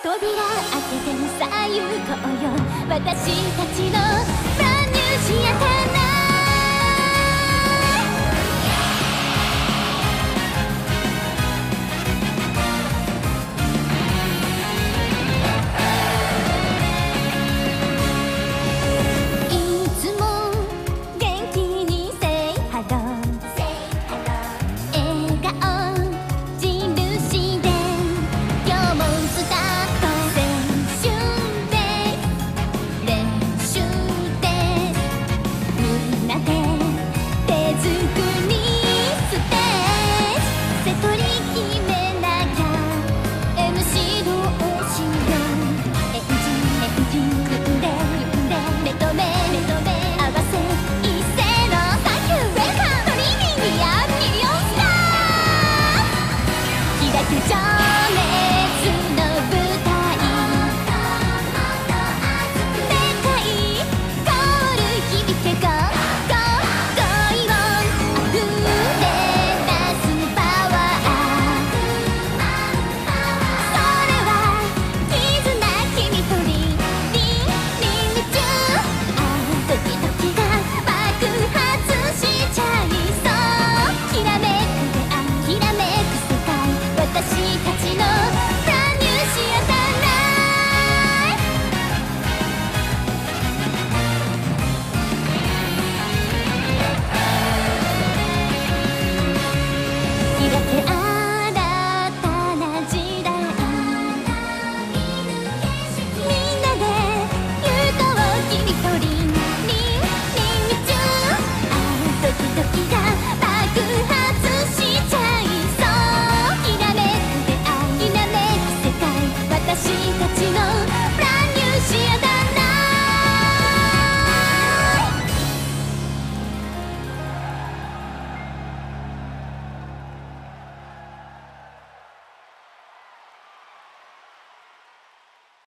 扉開けてさあ行こうよ、私たちのブランニューシアターな。いつも元気に Say hello、 笑顔印で今日もスタート。練習です練習です、みんなで手作りステージ、セトリ決めなきゃ MC どうしよう、エンジン組んで目と目合わせ一斉のサンキューウェルカム、トリミングやミリオンスター開く